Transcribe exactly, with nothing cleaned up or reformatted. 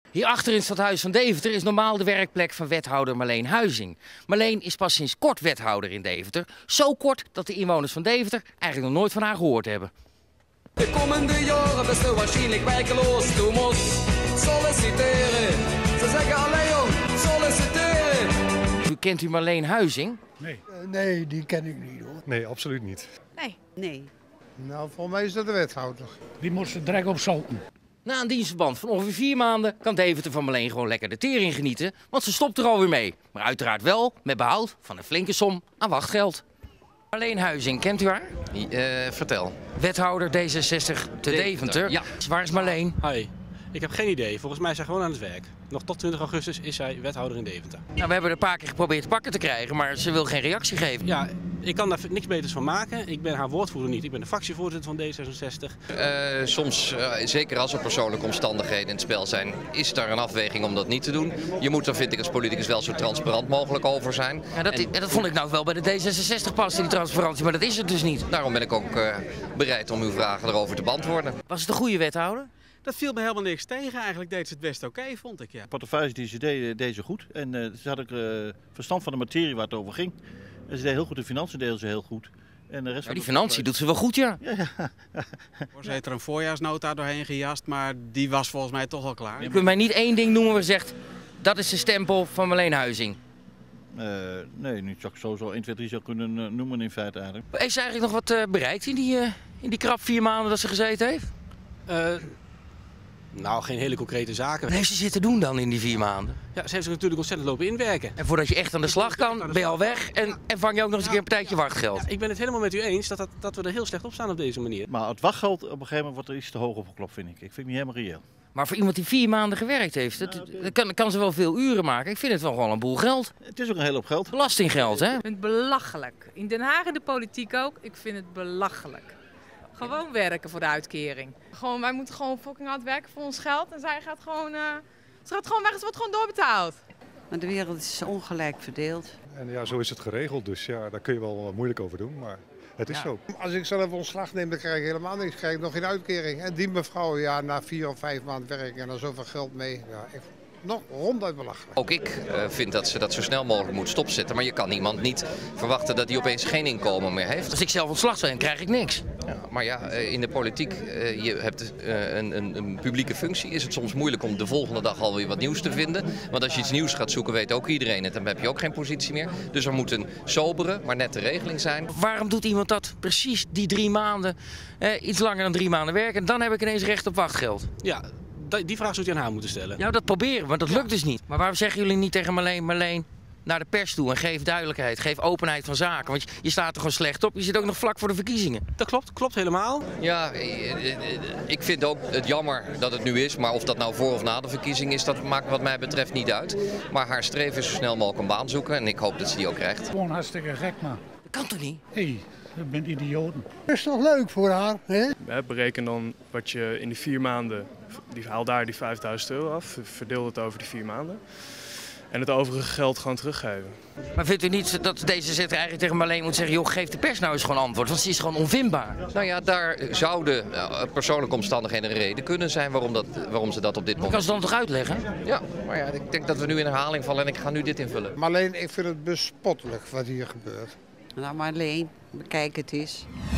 Hierachter in het stadhuis van Deventer is normaal de werkplek van wethouder Marleen Huizing. Marleen is pas sinds kort wethouder in Deventer. Zo kort dat de inwoners van Deventer eigenlijk nog nooit van haar gehoord hebben. De komende jaren best wel waarschijnlijk werkeloos. Du moest solliciteren. Ze zeggen alleen jong, solliciteren. U kent u Marleen Huizing? Nee. Uh, nee, die ken ik niet hoor. Nee, absoluut niet. Nee. Nee. Nou, volgens mij is dat de wethouder. Die moest er direct op zouten. Na een dienstverband van ongeveer vier maanden kan Deventer van Marleen gewoon lekker de tering genieten, want ze stopt er alweer mee. Maar uiteraard wel met behoud van een flinke som aan wachtgeld. Marleen Huizing, kent u haar? Uh, vertel. Wethouder D zesenzestig te Deventer. Deventer. Ja. Waar is Marleen? Hi, ik heb geen idee. Volgens mij is zij gewoon aan het werk. Nog tot twintig augustus is zij wethouder in Deventer. Nou, we hebben er een paar keer geprobeerd te pakken te krijgen, maar ze wil geen reactie geven. Ja, ik kan daar niks beters van maken. Ik ben haar woordvoerder niet. Ik ben de fractievoorzitter van D zesenzestig. Uh, soms, uh, zeker als er persoonlijke omstandigheden in het spel zijn, is daar een afweging om dat niet te doen. Je moet er, vind ik, als politicus wel zo transparant mogelijk over zijn. Ja, dat, en... dat vond ik nou wel bij de D zesenzestig passen, die transparantie, maar dat is het dus niet. Daarom ben ik ook uh, bereid om uw vragen erover te beantwoorden. Was het een goede wethouder? Dat viel me helemaal niks tegen. Eigenlijk deed ze het best oké, okay, vond ik. Ja. De portefeuille die ze deed, deed ze goed. En uh, ze had ook uh, verstand van de materie waar het over ging. En ze deed heel goed, de financiën deden ze heel goed. En de rest ja, die financiën doet ze wel goed, ja. ja, ja. Ze heeft er een voorjaarsnota doorheen gejast, maar die was volgens mij toch al klaar. Je kunt mij niet één ding noemen waar je zegt, dat is de stempel van Marleen Huizing. Uh, nee, niet zou ik zo, zo één, twee, drie zou kunnen uh, noemen in feite eigenlijk. Heeft ze eigenlijk nog wat uh, bereikt in die, uh, in die krap vier maanden dat ze gezeten heeft? Uh, Nou, geen hele concrete zaken. Wat heeft ze zitten doen dan in die vier maanden? Ja, ze heeft zich natuurlijk ontzettend lopen inwerken. En voordat je echt aan de slag kan, ben je al weg en, en vang je ook nog eens een keer een partijtje wachtgeld. Ja, ik ben het helemaal met u eens dat, dat, dat we er heel slecht op staan op deze manier. Maar het wachtgeld op een gegeven moment wordt er iets te hoog opgeklopt, vind ik. Ik vind het niet helemaal reëel. Maar voor iemand die vier maanden gewerkt heeft, dat, dat kan, kan ze wel veel uren maken. Ik vind het wel gewoon een boel geld. Het is ook een hele hoop geld. Belastinggeld, hè? Ik vind het belachelijk. In Den Haag en de politiek ook. Ik vind het belachelijk. Gewoon werken voor de uitkering. Gewoon, wij moeten gewoon fucking hard werken voor ons geld. En zij gaat gewoon, uh, ze gaat gewoon weg en ze wordt gewoon doorbetaald. Maar de wereld is ongelijk verdeeld. En ja, zo is het geregeld. Dus ja, daar kun je wel moeilijk over doen. Maar het is ja. zo. Als ik zelf ontslag neem, dan krijg ik helemaal niks. Dan krijg ik nog geen uitkering. En die mevrouw, ja, na vier of vijf maanden werken en dan zoveel geld mee. Ja, ik... Nog ronduit belachelijk. Ook ik uh, vind dat ze dat zo snel mogelijk moet stopzetten. Maar je kan iemand niet verwachten dat hij opeens geen inkomen meer heeft. Als ik zelf ontslag ben, krijg ik niks. Ja, maar ja, in de politiek, uh, je hebt uh, een, een, een publieke functie. Is het soms moeilijk om de volgende dag alweer wat nieuws te vinden. Want als je iets nieuws gaat zoeken, weet ook iedereen het. Dan heb je ook geen positie meer. Dus er moet een sobere, maar nette regeling zijn. Waarom doet iemand dat precies die drie maanden, eh, iets langer dan drie maanden werken? En dan heb ik ineens recht op wachtgeld. Ja. Die vraag zou je aan haar moeten stellen. Ja, dat proberen, maar dat lukt dus niet. Maar waarom zeggen jullie niet tegen Marleen, Marleen, naar de pers toe en geef duidelijkheid, geef openheid van zaken? Want je staat er gewoon slecht op, je zit ook nog vlak voor de verkiezingen. Dat klopt, klopt helemaal. Ja, ik vind ook het jammer dat het nu is, maar of dat nou voor of na de verkiezing is, dat maakt wat mij betreft niet uit. Maar haar streven is zo snel mogelijk een baan zoeken en ik hoop dat ze die ook krijgt. Gewoon hartstikke gek, man. Dat kan toch niet? Hé, hey, dat bent idioten. Dat is toch leuk voor haar, hè? Bereken dan wat je in die vier maanden, die, haal daar die vijfduizend euro af, verdeel het over die vier maanden. En het overige geld gewoon teruggeven. Maar vindt u niet dat deze zet eigenlijk tegen Marleen moet zeggen, joh, geef de pers nou eens gewoon antwoord, want ze is gewoon onvindbaar. Nou ja, daar zouden uh, persoonlijke omstandigheden een reden kunnen zijn waarom, dat, waarom ze dat op dit moment... Kan ze dan toch uitleggen? Ja, maar ja, ik denk dat we nu in herhaling vallen en ik ga nu dit invullen. Marleen, ik vind het bespottelijk wat hier gebeurt. Nou Marleen, bekijk het eens.